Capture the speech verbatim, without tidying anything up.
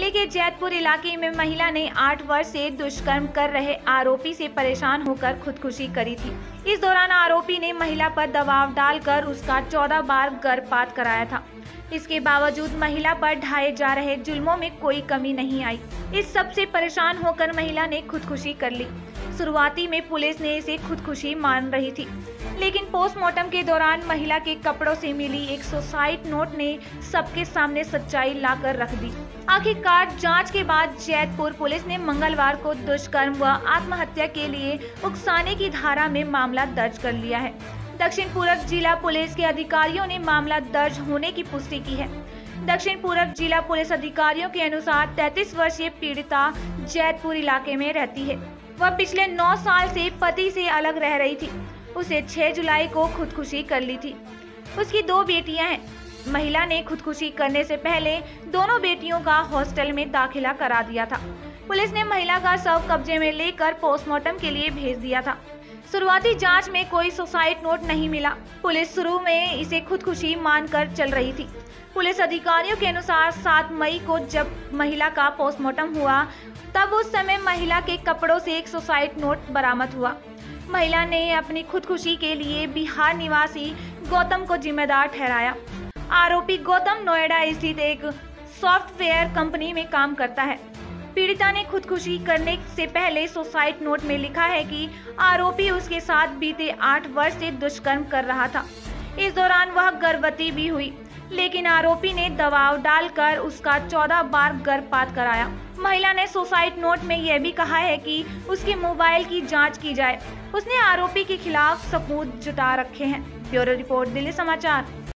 दिल्ली के जैतपुर इलाके में महिला ने आठ वर्ष से दुष्कर्म कर रहे आरोपी से परेशान होकर खुदकुशी करी थी। इस दौरान आरोपी ने महिला पर दबाव डालकर उसका चौदह बार गर्भपात कराया था। इसके बावजूद महिला पर ढाए जा रहे जुल्मों में कोई कमी नहीं आई। इस सब से परेशान होकर महिला ने खुदकुशी कर ली। शुरुआती में पुलिस ने इसे खुदकुशी मान रही थी, लेकिन पोस्टमार्टम के दौरान महिला के कपड़ों से मिली एक सुसाइड नोट ने सबके सामने सच्चाई लाकर रख दी। आखिरकार जांच के बाद जैतपुर पुलिस ने मंगलवार को दुष्कर्म व आत्महत्या के लिए उकसाने की धारा में मामला दर्ज कर लिया है। दक्षिण पूर्व जिला पुलिस के अधिकारियों ने मामला दर्ज होने की पुष्टि की है। दक्षिण पूर्व जिला पुलिस अधिकारियों के अनुसार तैंतीस वर्षीय पीड़िता जैतपुर इलाके में रहती है। वह पिछले नौ साल से पति से अलग रह रही थी। उसे छह जुलाई को खुदकुशी कर ली थी। उसकी दो बेटियां हैं। महिला ने खुदकुशी करने से पहले दोनों बेटियों का हॉस्टल में दाखिला करा दिया था। पुलिस ने महिला का शव कब्जे में लेकर पोस्टमार्टम के लिए भेज दिया था। शुरुआती जांच में कोई सुसाइड नोट नहीं मिला। पुलिस शुरू में इसे खुदकुशी मानकर चल रही थी। पुलिस अधिकारियों के अनुसार सात मई को जब महिला का पोस्टमार्टम हुआ, तब उस समय महिला के कपड़ों से एक सुसाइड नोट बरामद हुआ। महिला ने अपनी खुदकुशी के लिए बिहार निवासी गौतम को जिम्मेदार ठहराया। आरोपी गौतम नोएडा स्थित एक सॉफ्टवेयर कंपनी में काम करता है। पीड़िता ने खुदकुशी करने से पहले सुसाइड नोट में लिखा है कि आरोपी उसके साथ बीते आठ वर्ष से दुष्कर्म कर रहा था। इस दौरान वह गर्भवती भी हुई, लेकिन आरोपी ने दबाव डालकर उसका चौदह बार गर्भपात कराया। महिला ने सुसाइड नोट में यह भी कहा है कि उसके मोबाइल की जांच की जाए। उसने आरोपी के खिलाफ सबूत जुटा रखे हैं। ब्यूरो रिपोर्ट, दिल्ली समाचार।